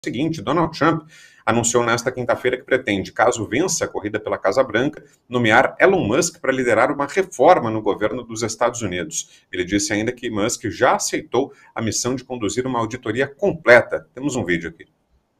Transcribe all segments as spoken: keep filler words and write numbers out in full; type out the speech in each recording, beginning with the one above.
seguinte, Donald Trump anunciou nesta quinta-feira que pretende, caso vença a corrida pela Casa Branca, nomear Elon Musk para liderar uma reforma no governo dos Estados Unidos. Ele disse ainda que Musk já aceitou a missão de conduzir uma auditoria completa. Temos um vídeo aqui.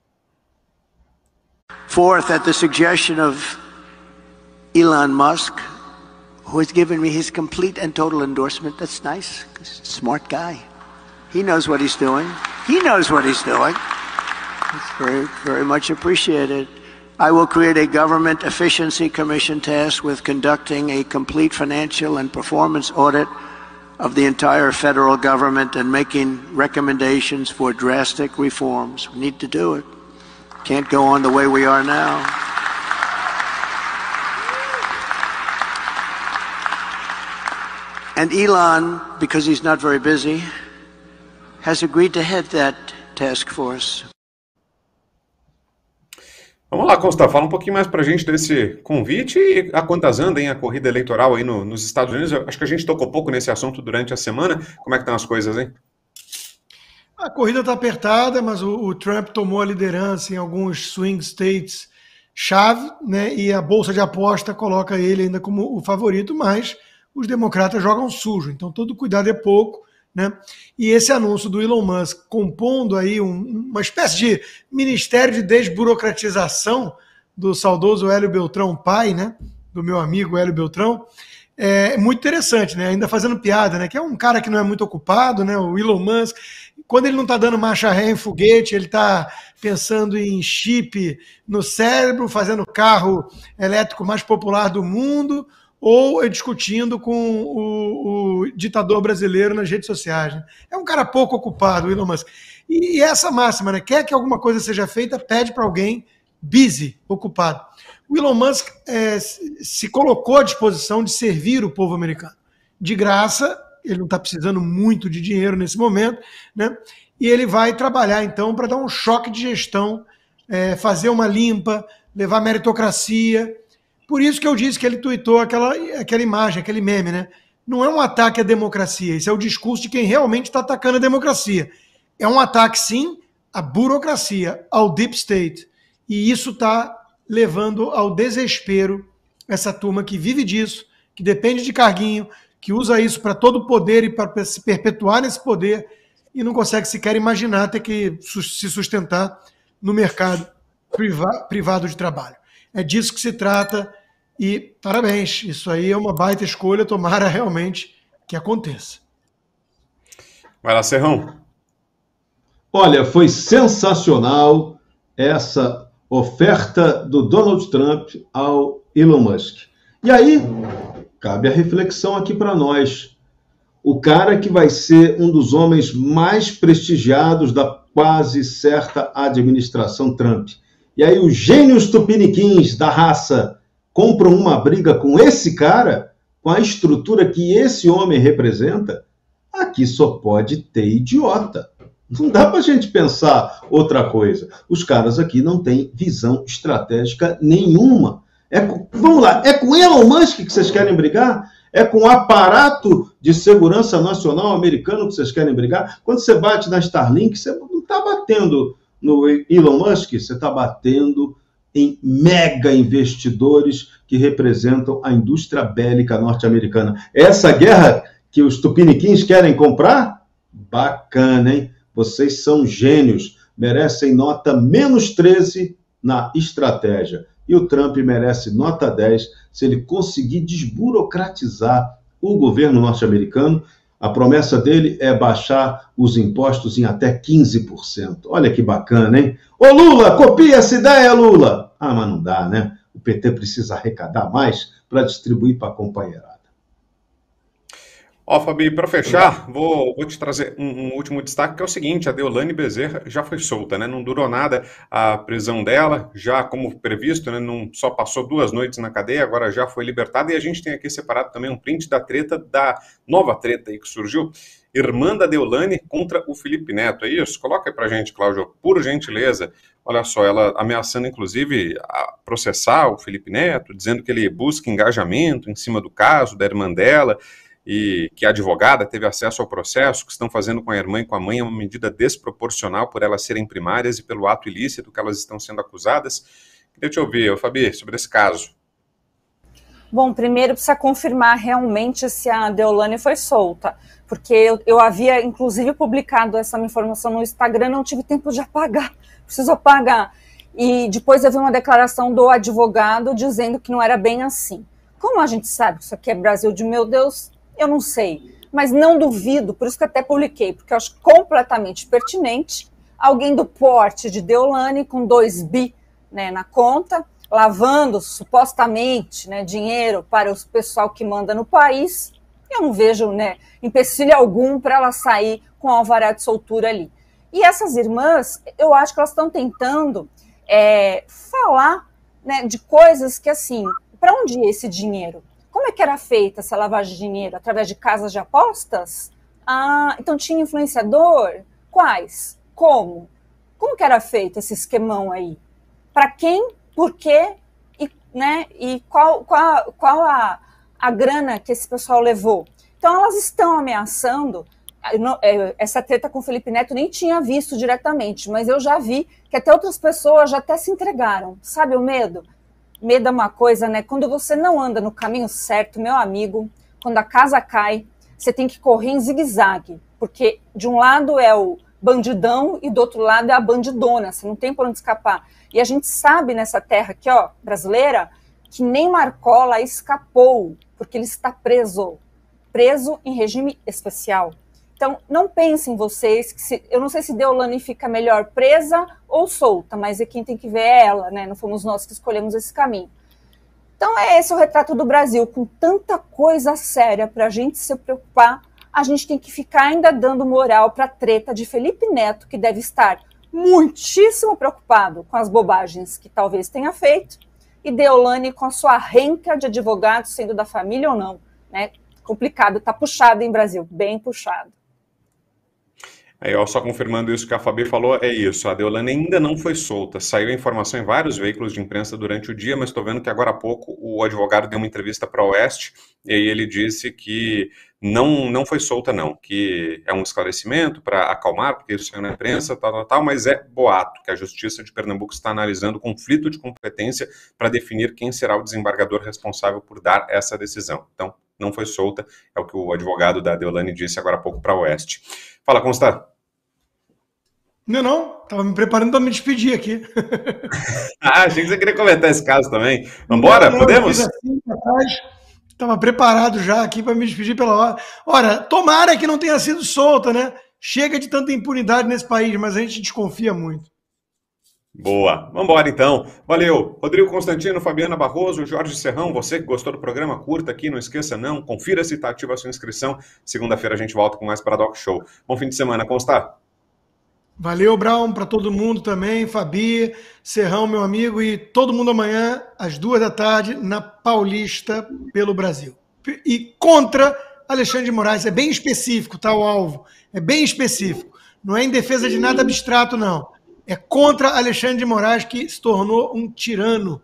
Fourth, at the suggestion of Elon Musk, who has given me his complete and total endorsement. That's nice, 'cause he's a smart guy. He knows what he's doing. He knows what he's doing. It's very, very much appreciated. I will create a Government Efficiency Commission tasked with conducting a complete financial and performance audit of the entire federal government and making recommendations for drastic reforms. We need to do it. Can't go on the way we are now. And Elon, because he's not very busy, has agreed to head that task force. Vamos lá, Costa, fala um pouquinho mais pra gente desse convite e a quantas anda, hein, a corrida eleitoral aí no, nos Estados Unidos. Eu acho que a gente tocou pouco nesse assunto durante a semana. Como é que estão as coisas, hein? A corrida está apertada, mas o, o Trump tomou a liderança em alguns swing states chave, né? E a bolsa de aposta coloca ele ainda como o favorito, mas os democratas jogam sujo, então todo cuidado é pouco, né? E esse anúncio do Elon Musk compondo aí um, uma espécie de ministério de desburocratização do saudoso Hélio Beltrão pai, né? Do meu amigo Hélio Beltrão, é muito interessante, né? Ainda fazendo piada, né? Que é um cara que não é muito ocupado, né? O Elon Musk, quando ele não está dando marcha ré em foguete, ele está pensando em chip no cérebro, fazendo o carro elétrico mais popular do mundo, ou discutindo com o, o ditador brasileiro nas redes sociais. Né? É um cara pouco ocupado, o Elon Musk. E, e essa máxima, né? Quer que alguma coisa seja feita, pede para alguém busy, ocupado. O Elon Musk é, se colocou à disposição de servir o povo americano. De graça, ele não está precisando muito de dinheiro nesse momento, né? E ele vai trabalhar, então, para dar um choque de gestão, é, fazer uma limpa, levar meritocracia. Por isso que eu disse que ele tuitou aquela, aquela imagem, aquele meme, né? Não é um ataque à democracia, isso é o discurso de quem realmente está atacando a democracia. É um ataque, sim, à burocracia, ao deep state. E isso está levando ao desespero essa turma que vive disso, que depende de carguinho, que usa isso para todo o poder e para se perpetuar nesse poder e não consegue sequer imaginar ter que se sustentar no mercado privado de trabalho. É disso que se trata. E parabéns, isso aí é uma baita escolha, tomara realmente que aconteça. Vai lá, Serrão. Olha, foi sensacional essa oferta do Donald Trump ao Elon Musk. E aí, cabe a reflexão aqui para nós. O cara que vai ser um dos homens mais prestigiados da quase certa administração Trump. E aí os gênios tupiniquins da raça compram uma briga com esse cara, com a estrutura que esse homem representa, aqui só pode ter idiota. Não dá pra gente pensar outra coisa. Os caras aqui não têm visão estratégica nenhuma. É com, vamos lá, é com Elon Musk que vocês querem brigar? É com o aparato de segurança nacional americano que vocês querem brigar? Quando você bate na Starlink, você não está batendo no Elon Musk, você está batendo em mega investidores que representam a indústria bélica norte-americana. Essa guerra que os tupiniquins querem comprar? Bacana, hein? Vocês são gênios, merecem nota menos treze na estratégia. E o Trump merece nota dez se ele conseguir desburocratizar o governo norte-americano. A promessa dele é baixar os impostos em até quinze por cento. Olha que bacana, hein? Ô Lula, copia essa ideia, Lula! Ah, mas não dá, né? O P T precisa arrecadar mais para distribuir para a companheirada. Ó, Fabi, para fechar, vou, vou te trazer um, um último destaque, que é o seguinte: a Deolane Bezerra já foi solta, né? Não durou nada a prisão dela, já como previsto, né? Não só passou duas noites na cadeia, agora já foi libertada. E a gente tem aqui separado também um print da treta, da nova treta aí que surgiu, irmã da Deolane contra o Felipe Neto. É isso? Coloca aí pra gente, Cláudio, por gentileza. Olha só, ela ameaçando, inclusive, a processar o Felipe Neto, dizendo que ele busca engajamento em cima do caso da irmã dela. e que a advogada teve acesso ao processo, que estão fazendo com a irmã e com a mãe é uma medida desproporcional por elas serem primárias e pelo ato ilícito que elas estão sendo acusadas. Queria te ouvir, Fabi, sobre esse caso. Bom, primeiro precisa confirmar realmente se a Deolane foi solta, porque eu, eu havia, inclusive, publicado essa informação no Instagram, não tive tempo de apagar, preciso apagar. E depois eu vi uma declaração do advogado dizendo que não era bem assim. Como a gente sabe que isso aqui é Brasil de meu Deus, eu não sei, mas não duvido, por isso que até publiquei, porque eu acho completamente pertinente alguém do porte de Deolane com dois bi, né, na conta, lavando supostamente, né, dinheiro para o pessoal que manda no país. Eu não vejo, né, empecilho algum para ela sair com alvará de soltura ali. E essas irmãs, eu acho que elas estão tentando é, falar, né, de coisas que, assim, para onde ia esse dinheiro? Como é que era feita essa lavagem de dinheiro? Através de casas de apostas? Ah, então tinha influenciador? Quais? Como? Como que era feito esse esquemão aí? Para quem, por quê e, né, e qual, qual, qual a, a grana que esse pessoal levou? Então elas estão ameaçando. Essa treta com o Felipe Neto nem tinha visto diretamente, mas eu já vi que até outras pessoas já até se entregaram. Sabe o medo? Medo é uma coisa, né? Quando você não anda no caminho certo, meu amigo, quando a casa cai, você tem que correr em zigue-zague, porque de um lado é o bandidão e do outro lado é a bandidona, você não tem por onde escapar. E a gente sabe nessa terra aqui, ó, brasileira, que nem Marcola escapou, porque ele está preso, preso em regime especial. Então, não pensem vocês, que se, eu não sei se Deolane fica melhor presa ou solta, mas é quem tem que ver é ela, né? Não fomos nós que escolhemos esse caminho. Então, é esse o retrato do Brasil, com tanta coisa séria para a gente se preocupar, a gente tem que ficar ainda dando moral para a treta de Felipe Neto, que deve estar muitíssimo preocupado com as bobagens que talvez tenha feito, e Deolane com a sua renca de advogados, sendo da família ou não, né? Complicado, tá puxado em Brasil, bem puxado. Aí, ó, só confirmando isso que a Fabi falou, é isso, a Deolane ainda não foi solta, saiu a informação em vários veículos de imprensa durante o dia, mas estou vendo que agora há pouco o advogado deu uma entrevista para a Oeste, e aí ele disse que não, não foi solta não, que é um esclarecimento para acalmar, porque isso saiu na imprensa, tal, tal, tal, mas é boato, que a Justiça de Pernambuco está analisando o conflito de competência para definir quem será o desembargador responsável por dar essa decisão. Então, não foi solta, é o que o advogado da Deolane disse agora há pouco para a Oeste. Fala, Consta. Não, não, estava me preparando para me despedir aqui. Ah, achei que você queria comentar esse caso também. Vambora, não, não, podemos? Estava preparado já aqui para me despedir pela hora. Ora, tomara que não tenha sido solta, né? Chega de tanta impunidade nesse país, mas a gente desconfia muito. Boa, vambora então. Valeu. Rodrigo Constantino, Fabiana Barroso, Jorge Serrão, você que gostou do programa, curta aqui, não esqueça não, confira se está ativa a sua inscrição. Segunda-feira a gente volta com mais Paradox Show. Bom fim de semana, Consta. Valeu, Brown, para todo mundo também, Fabi, Serrão, meu amigo, e todo mundo amanhã, às duas da tarde, na Paulista, pelo Brasil. E contra Alexandre de Moraes, é bem específico, tá, o alvo, é bem específico. Não é em defesa de nada abstrato, não. É contra Alexandre de Moraes, que se tornou um tirano.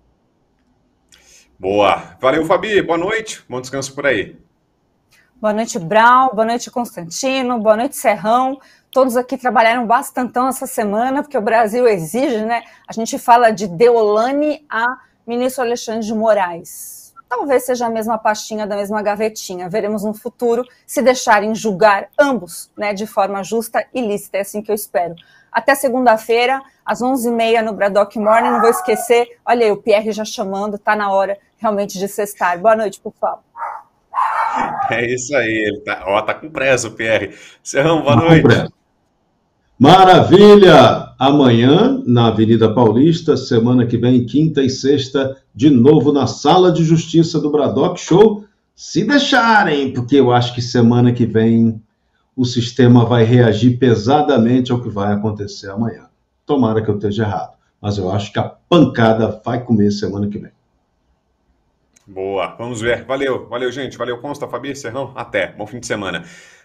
Boa. Valeu, Fabi, boa noite, bom descanso por aí. Boa noite, Brown, boa noite, Constantino, boa noite, Serrão. Todos aqui trabalharam bastantão essa semana, porque o Brasil exige, né? A gente fala de Deolane a ministro Alexandre de Moraes. Talvez seja a mesma pastinha da mesma gavetinha. Veremos no futuro se deixarem julgar ambos, né, de forma justa e lícita. É assim que eu espero. Até segunda-feira, às onze e meia no Braddock Morning. Não vou esquecer. Olha aí, o Pierre já chamando. Tá na hora realmente de sextar. Boa noite, pessoal. É isso aí. Ele tá, ó, tá com pressa, o Pierre. Serrão, boa noite. Maravilha! Amanhã, na Avenida Paulista, semana que vem, quinta e sexta, de novo na Sala de Justiça do Braddock Show. Se deixarem, porque eu acho que semana que vem o sistema vai reagir pesadamente ao que vai acontecer amanhã. Tomara que eu esteja errado, mas eu acho que a pancada vai comer semana que vem. Boa, vamos ver. Valeu, valeu, gente. Valeu, Consta, Fabi, Serrão. Até. Bom fim de semana.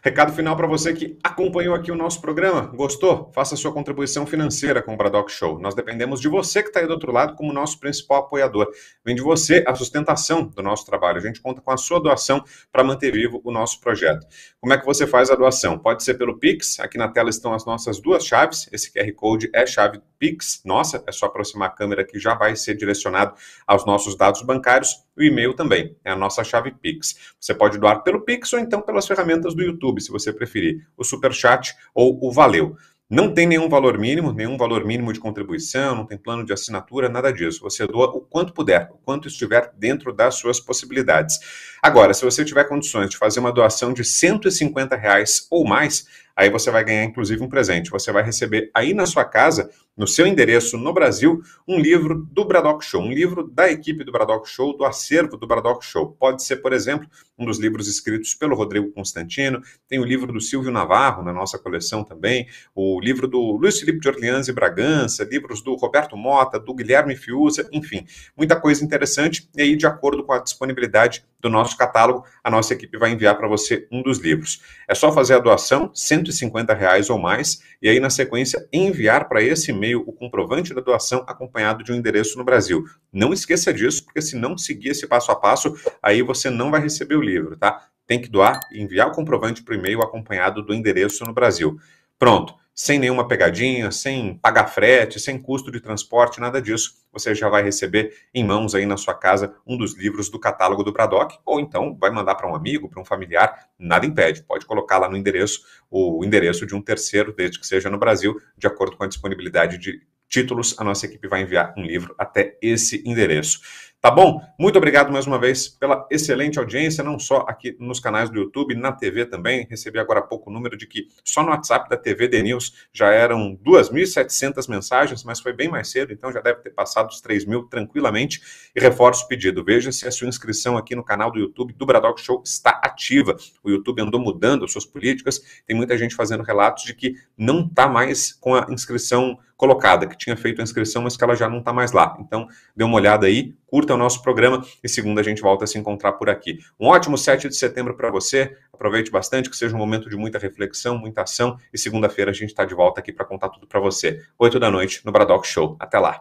Recado final para você que acompanhou aqui o nosso programa. Gostou? Faça sua contribuição financeira com o Braddock Show. Nós dependemos de você que está aí do outro lado como nosso principal apoiador. Vem de você a sustentação do nosso trabalho. A gente conta com a sua doação para manter vivo o nosso projeto. Como é que você faz a doação? Pode ser pelo Pix. Aqui na tela estão as nossas duas chaves. Esse Q R Code é chave Pix. Nossa, é só aproximar a câmera que já vai ser direcionado aos nossos dados bancários. O e-mail também é a nossa chave Pix. Você pode doar pelo Pix ou então pelas ferramentas do YouTube, se você preferir, o Superchat ou o Valeu. Não tem nenhum valor mínimo, nenhum valor mínimo de contribuição, não tem plano de assinatura, nada disso. Você doa o quanto puder, o quanto estiver dentro das suas possibilidades. Agora, se você tiver condições de fazer uma doação de cento e cinquenta reais ou mais, aí você vai ganhar inclusive um presente. Você vai receber aí na sua casa, no seu endereço no Brasil, um livro do Braddock Show, um livro da equipe do Braddock Show, do acervo do Braddock Show. Pode ser, por exemplo, um dos livros escritos pelo Rodrigo Constantino, tem o livro do Silvio Navarro na nossa coleção também, o livro do Luiz Felipe de Orleans e Bragança, livros do Roberto Mota, do Guilherme Fiuza, enfim, muita coisa interessante. E aí, de acordo com a disponibilidade do nosso catálogo, a nossa equipe vai enviar para você um dos livros. É só fazer a doação, cento e cinquenta reais ou mais, e aí na sequência enviar para esse e-mail o comprovante da doação acompanhado de um endereço no Brasil. Não esqueça disso, porque se não seguir esse passo a passo, aí você não vai receber o livro, tá? Tem que doar e enviar o comprovante para o e-mail acompanhado do endereço no Brasil. Pronto. Sem nenhuma pegadinha, sem pagar frete, sem custo de transporte, nada disso. Você já vai receber em mãos aí na sua casa um dos livros do catálogo do Braddock, ou então vai mandar para um amigo, para um familiar, nada impede. Pode colocar lá no endereço o endereço de um terceiro, desde que seja no Brasil, de acordo com a disponibilidade de títulos, a nossa equipe vai enviar um livro até esse endereço. Tá bom? Muito obrigado mais uma vez pela excelente audiência, não só aqui nos canais do YouTube, na T V também. Recebi agora há pouco o número de que só no WhatsApp da T V The News já eram duas mil e setecentas mensagens, mas foi bem mais cedo, então já deve ter passado os três mil tranquilamente. E reforço o pedido, veja se a sua inscrição aqui no canal do YouTube do Braddock Show está ativa. O YouTube andou mudando as suas políticas, tem muita gente fazendo relatos de que não está mais com a inscrição colocada, que tinha feito a inscrição, mas que ela já não está mais lá. Então, dê uma olhada aí, curta o nosso programa e segunda a gente volta a se encontrar por aqui. Um ótimo sete de setembro para você, aproveite bastante, que seja um momento de muita reflexão, muita ação, e segunda-feira a gente está de volta aqui para contar tudo para você. Oito da noite no Braddock Show. Até lá!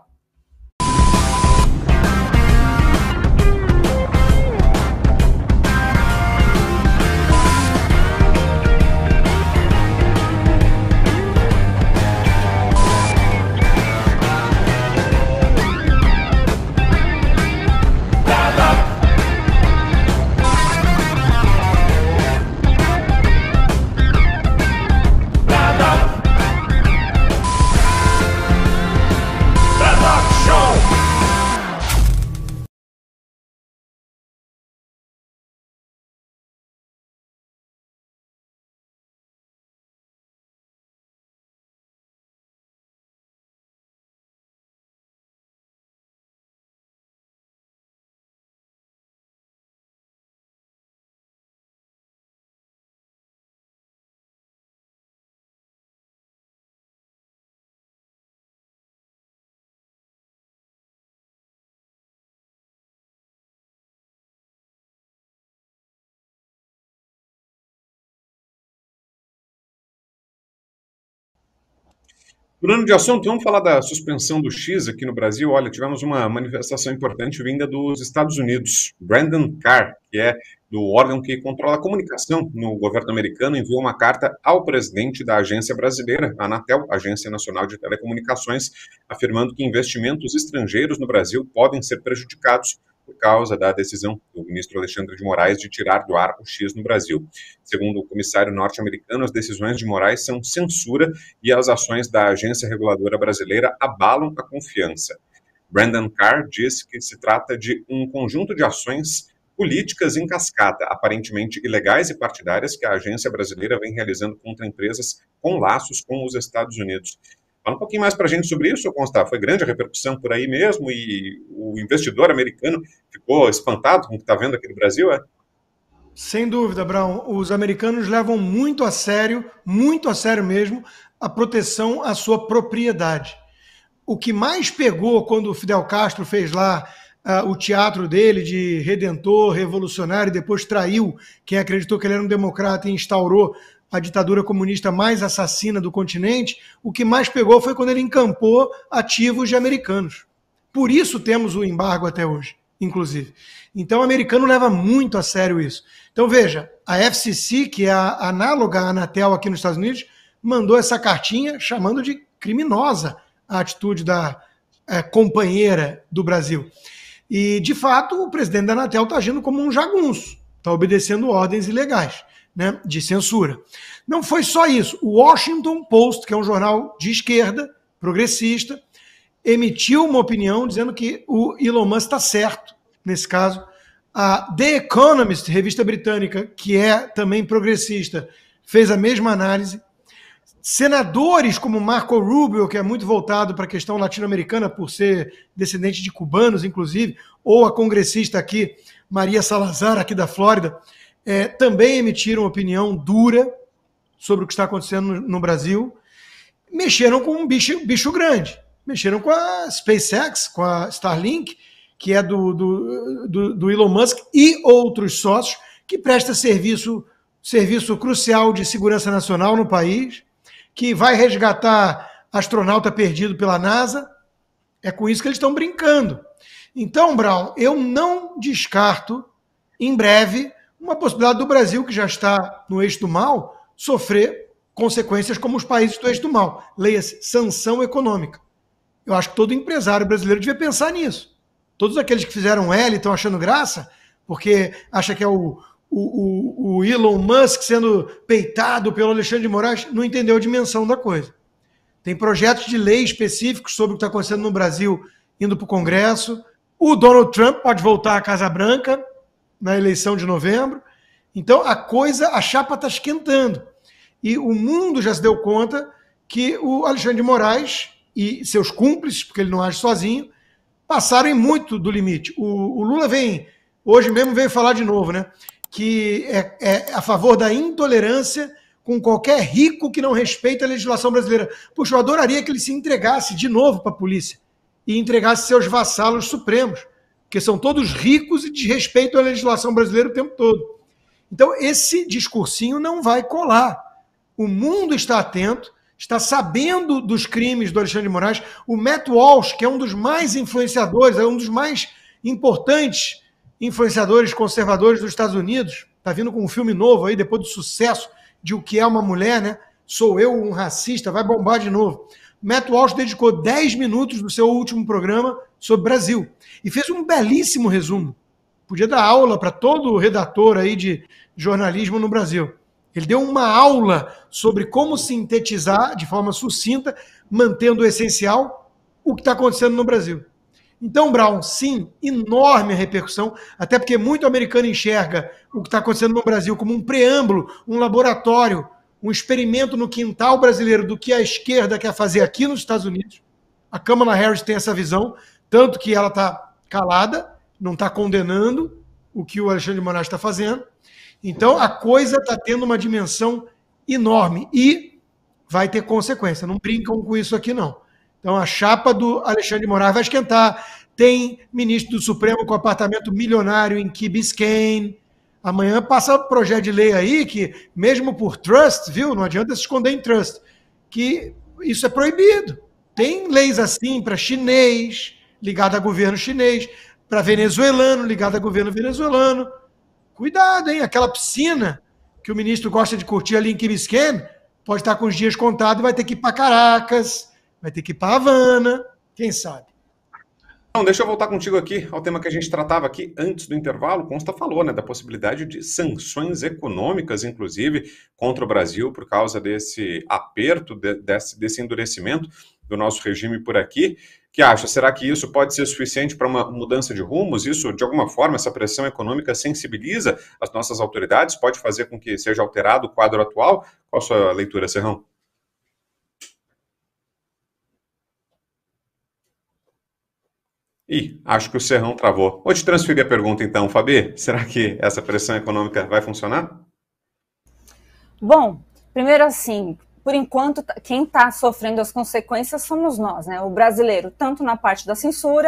Mudando de assunto, vamos falar da suspensão do X aqui no Brasil. Olha, tivemos uma manifestação importante vinda dos Estados Unidos. Brandon Carr, que é do órgão que controla a comunicação no governo americano, enviou uma carta ao presidente da agência brasileira, a Anatel, Agência Nacional de Telecomunicações, afirmando que investimentos estrangeiros no Brasil podem ser prejudicados por causa da decisão do ministro Alexandre de Moraes de tirar do ar o X no Brasil. Segundo o comissário norte-americano, as decisões de Moraes são censura e as ações da agência reguladora brasileira abalam a confiança. Brandon Carr diz que se trata de um conjunto de ações políticas em cascata, aparentemente ilegais e partidárias, que a agência brasileira vem realizando contra empresas com laços com os Estados Unidos. Fala um pouquinho mais para a gente sobre isso, Constar. Foi grande a repercussão por aí mesmo e o investidor americano ficou espantado com o que está vendo aqui no Brasil, é? Sem dúvida, Brown. Os americanos levam muito a sério, muito a sério mesmo, a proteção à sua propriedade. O que mais pegou quando o Fidel Castro fez lá uh, o teatro dele de redentor, revolucionário, e depois traiu quem acreditou que ele era um democrata e instaurou a ditadura comunista mais assassina do continente, o que mais pegou foi quando ele encampou ativos de americanos. Por isso temos o embargo até hoje, inclusive. Então o americano leva muito a sério isso. Então veja, a F C C, que é a análoga à Anatel aqui nos Estados Unidos, mandou essa cartinha chamando de criminosa a atitude da é, companheira do Brasil. E, de fato, o presidente da Anatel está agindo como um jagunço, está obedecendo ordens ilegais, né, de censura. Não foi só isso. O Washington Post, que é um jornal de esquerda, progressista, emitiu uma opinião dizendo que o Elon Musk está certo nesse caso. A The Economist, revista britânica, que é também progressista, fez a mesma análise. Senadores como Marco Rubio, que é muito voltado para a questão latino-americana, por ser descendente de cubanos, inclusive, ou a congressista aqui, Maria Salazar, aqui da Flórida, é, também emitiram opinião dura sobre o que está acontecendo no, no Brasil. Mexeram com um bicho, bicho grande. Mexeram com a SpaceX, com a Starlink, que é do, do, do, do Elon Musk, e outros sócios, que presta serviço, serviço crucial de segurança nacional no país, que vai resgatar astronauta perdido pela NASA. É com isso que eles estão brincando. Então, Brown, eu não descarto, em breve, uma possibilidade do Brasil, que já está no eixo do mal, sofrer consequências como os países do eixo do mal. Leia-se, sanção econômica. Eu acho que todo empresário brasileiro devia pensar nisso. Todos aqueles que fizeram L estão achando graça, porque acha que é o, o, o, o Elon Musk sendo peitado pelo Alexandre de Moraes, não entendeu a dimensão da coisa. Tem projetos de lei específicos sobre o que está acontecendo no Brasil indo para o Congresso. O Donald Trump pode voltar à Casa Branca na eleição de novembro. Então a coisa, a chapa está esquentando. E o mundo já se deu conta que o Alexandre de Moraes e seus cúmplices, porque ele não age sozinho, passaram muito do limite. O, o Lula vem, hoje mesmo veio falar de novo, né, que é, é a favor da intolerância com qualquer rico que não respeita a legislação brasileira. Puxa, eu adoraria que ele se entregasse de novo para a polícia e entregasse seus vassalos supremos, que são todos ricos e desrespeitam a legislação brasileira o tempo todo. Então, esse discursinho não vai colar. O mundo está atento, está sabendo dos crimes do Alexandre de Moraes. O Matt Walsh, que é um dos mais influenciadores, é um dos mais importantes influenciadores conservadores dos Estados Unidos, está vindo com um filme novo aí, depois do sucesso de O que é uma Mulher, né? Sou eu um racista, vai bombar de novo. Matt Walsh dedicou dez minutos do seu último programa sobre Brasil e fez um belíssimo resumo. Podia dar aula para todo redator aí de jornalismo no Brasil. Ele deu uma aula sobre como sintetizar de forma sucinta, mantendo o essencial, o que está acontecendo no Brasil. Então, Brown, sim, enorme a repercussão, até porque muito americano enxerga o que está acontecendo no Brasil como um preâmbulo, um laboratório, um experimento no quintal brasileiro do que a esquerda quer fazer aqui nos Estados Unidos. A Kamala Harris tem essa visão, tanto que ela está calada, não está condenando o que o Alexandre de Moraes está fazendo. Então, a coisa está tendo uma dimensão enorme e vai ter consequência. Não brincam com isso aqui, não. Então, a chapa do Alexandre de Moraes vai esquentar. Tem ministro do Supremo com apartamento milionário em Key Biscayne. Amanhã passa projeto de lei aí que, mesmo por trust, viu? Não adianta se esconder em trust, que isso é proibido. Tem leis assim para chinês, ligado a governo chinês, para venezuelano, ligado a governo venezuelano. Cuidado, hein? Aquela piscina que o ministro gosta de curtir ali em Key Biscayne pode estar com os dias contados e vai ter que ir para Caracas, vai ter que ir para Havana, quem sabe? Não, deixa eu voltar contigo aqui ao tema que a gente tratava aqui antes do intervalo. Consta falou, né, da possibilidade de sanções econômicas, inclusive, contra o Brasil por causa desse aperto, de, desse, desse endurecimento do nosso regime por aqui. Que acha? Será que isso pode ser suficiente para uma mudança de rumos? Isso, de alguma forma, essa pressão econômica sensibiliza as nossas autoridades? Pode fazer com que seja alterado o quadro atual? Qual a sua leitura, Serrão? Ih, acho que o Serrão travou. Vou te transferir a pergunta então, Fabi. Será que essa pressão econômica vai funcionar? Bom, primeiro assim, por enquanto, quem está sofrendo as consequências somos nós, né? O brasileiro, tanto na parte da censura,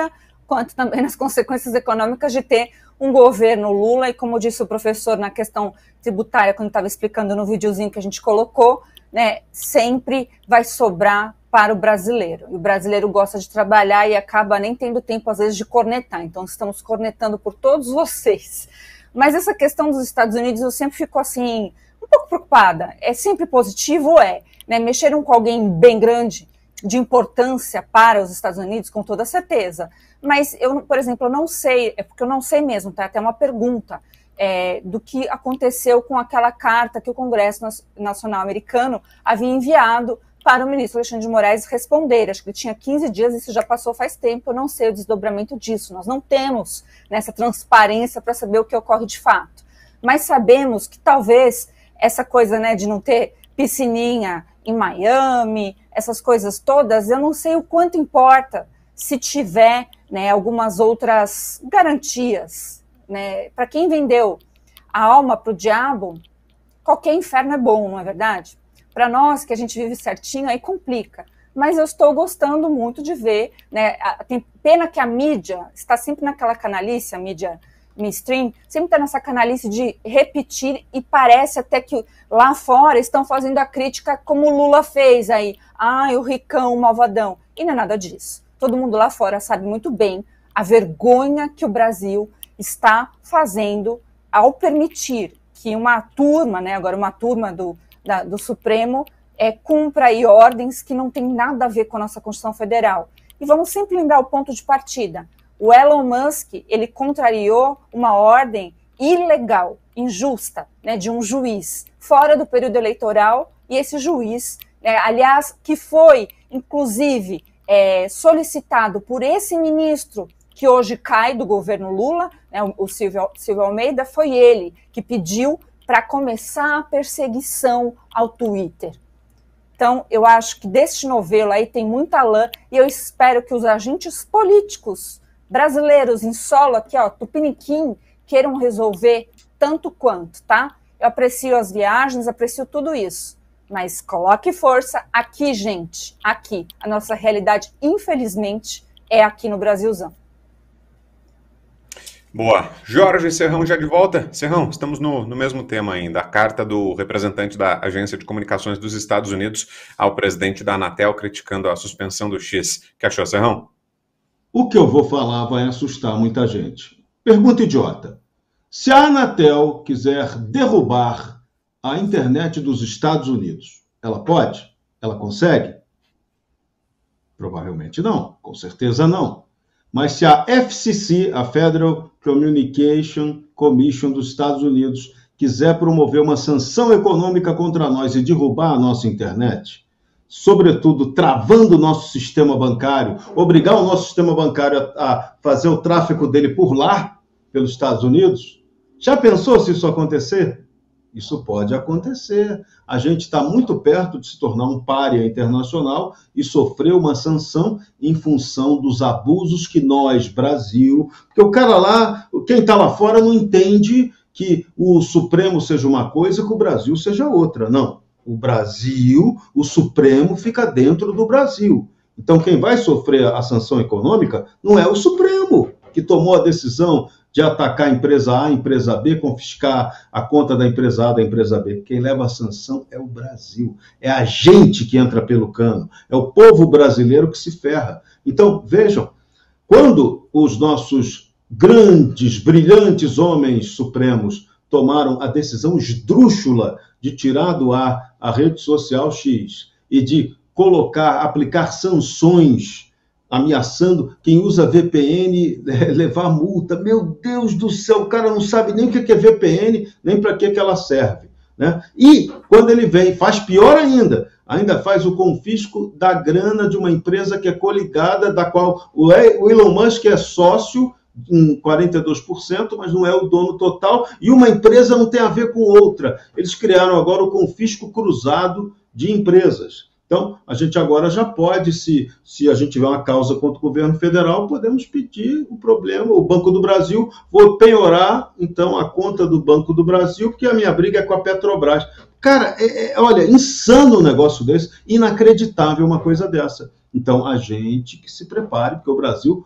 quanto também nas consequências econômicas de ter um governo Lula, e como disse o professor na questão tributária, quando estava explicando no videozinho que a gente colocou, né, sempre vai sobrar para o brasileiro. E o brasileiro gosta de trabalhar e acaba nem tendo tempo, às vezes, de cornetar. Então, estamos cornetando por todos vocês. Mas essa questão dos Estados Unidos, eu sempre fico, assim, um pouco preocupada. É sempre positivo? É. Né? Mexeram com alguém bem grande, de importância para os Estados Unidos, com toda certeza. Mas eu, por exemplo, eu não sei, é porque eu não sei mesmo, tá? Até uma pergunta é, do que aconteceu com aquela carta que o Congresso Nacional Americano havia enviado para o ministro Alexandre de Moraes responder. Acho que ele tinha quinze dias, isso já passou faz tempo, eu não sei o desdobramento disso. Nós não temos nessa transparência para saber o que ocorre de fato. Mas sabemos que talvez essa coisa, né, de não ter piscininha em Miami, essas coisas todas, eu não sei o quanto importa se tiver, né, algumas outras garantias. Né? Para quem vendeu a alma para o diabo, qualquer inferno é bom, não é verdade? Para nós, que a gente vive certinho, aí complica. Mas eu estou gostando muito de ver, né? Tem pena que a mídia está sempre naquela canalice, a mídia mainstream, sempre está nessa canalice de repetir, e parece até que lá fora estão fazendo a crítica como o Lula fez aí. Ai, o ricão, o malvadão. E não é nada disso. Todo mundo lá fora sabe muito bem a vergonha que o Brasil está fazendo ao permitir que uma turma, né, agora uma turma do, da, do Supremo, é, cumpra aí ordens que não tem nada a ver com a nossa Constituição Federal. E vamos sempre lembrar o ponto de partida. O Elon Musk, ele contrariou uma ordem ilegal, injusta, né, de um juiz, fora do período eleitoral, e esse juiz, né, aliás, que foi, inclusive, é, solicitado por esse ministro que hoje cai do governo Lula, né, o Silvio, Silvio Almeida, foi ele que pediu para começar a perseguição ao Twitter. Então, eu acho que deste novelo aí tem muita lã, e eu espero que os agentes políticos brasileiros em solo aqui, ó, tupiniquim, queiram resolver tanto quanto, tá? Eu aprecio as viagens, aprecio tudo isso, mas coloque força aqui, gente, aqui. A nossa realidade, infelizmente, é aqui no Brasilzão. Boa. Jorge Serrão já de volta. Serrão, estamos no, no mesmo tema ainda. A carta do representante da Agência de Comunicações dos Estados Unidos ao presidente da Anatel criticando a suspensão do X. O que achou, Serrão? O que eu vou falar vai assustar muita gente. Pergunta idiota. Se a Anatel quiser derrubar a internet dos Estados Unidos, ela pode? Ela consegue? Provavelmente não. Com certeza não. Mas se a F C C, a Federal Communication Commission dos Estados Unidos, quiser promover uma sanção econômica contra nós e derrubar a nossa internet, sobretudo travando o nosso sistema bancário, obrigar o nosso sistema bancário a, a fazer o tráfego dele por lá, pelos Estados Unidos, já pensou se isso acontecer? Isso pode acontecer. A gente está muito perto de se tornar um pária internacional e sofrer uma sanção em função dos abusos que nós, Brasil... Porque o cara lá, quem está lá fora não entende que o Supremo seja uma coisa e que o Brasil seja outra. Não. O Brasil, o Supremo fica dentro do Brasil. Então quem vai sofrer a sanção econômica não é o Supremo, que tomou a decisão de atacar a empresa A, a empresa B, confiscar a conta da empresa A, da empresa B. Quem leva a sanção é o Brasil. É a gente que entra pelo cano. É o povo brasileiro que se ferra. Então, vejam, quando os nossos grandes, brilhantes homens supremos tomaram a decisão esdrúxula de tirar do ar a rede social X e de colocar, aplicar sanções ameaçando quem usa V P N levar multa. Meu Deus do céu, o cara não sabe nem o que é V P N, nem para que ela serve. Né? E quando ele vem, faz pior ainda, ainda faz o confisco da grana de uma empresa que é coligada, da qual o Elon Musk é sócio em quarenta e dois por cento, mas não é o dono total, e uma empresa não tem a ver com outra. Eles criaram agora o confisco cruzado de empresas. Então, a gente agora já pode, se, se a gente tiver uma causa contra o governo federal, podemos pedir o problema, o Banco do Brasil, vou penhorar, então, a conta do Banco do Brasil, porque a minha briga é com a Petrobras. Cara, é, é, olha, insano um negócio desse, inacreditável uma coisa dessa. Então, a gente que se prepare, porque o Brasil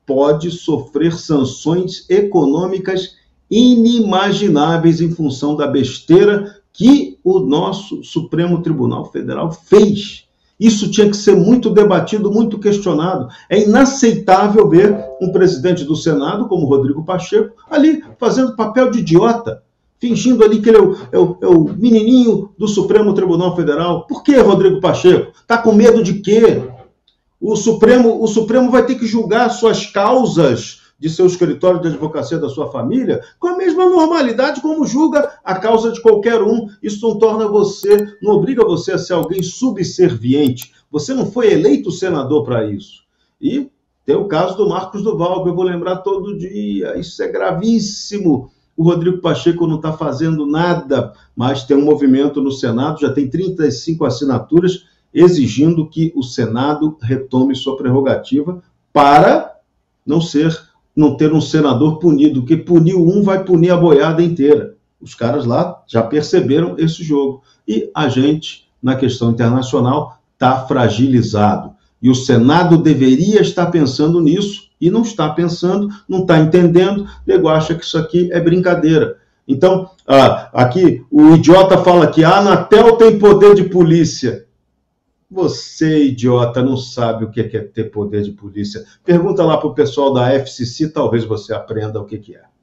pode sofrer sanções econômicas inimagináveis em função da besteira que o nosso Supremo Tribunal Federal fez. Isso tinha que ser muito debatido, muito questionado. É inaceitável ver um presidente do Senado, como Rodrigo Pacheco, ali fazendo papel de idiota, fingindo ali que ele é o, é o, é o menininho do Supremo Tribunal Federal. Por que, Rodrigo Pacheco? Está com medo de quê? O Supremo, o Supremo vai ter que julgar suas causas de seu escritório de advocacia da sua família com a mesma normalidade como julga a causa de qualquer um. Isso não torna você, não obriga você a ser alguém subserviente. Você não foi eleito senador para isso. E tem o caso do Marcos Duval, que eu vou lembrar todo dia. Isso é gravíssimo. O Rodrigo Pacheco não está fazendo nada, mas tem um movimento no Senado, já tem trinta e cinco assinaturas, exigindo que o Senado retome sua prerrogativa para não ser, não ter um senador punido, porque punir um vai punir a boiada inteira. Os caras lá já perceberam esse jogo. E a gente, na questão internacional, está fragilizado. E o Senado deveria estar pensando nisso, e não está pensando, não está entendendo, nego acha que isso aqui é brincadeira. Então, ah, aqui, o idiota fala que a Anatel tem poder de polícia. Você, idiota, não sabe o que é ter poder de polícia. Pergunta lá para o pessoal da F C C, talvez você aprenda o que é.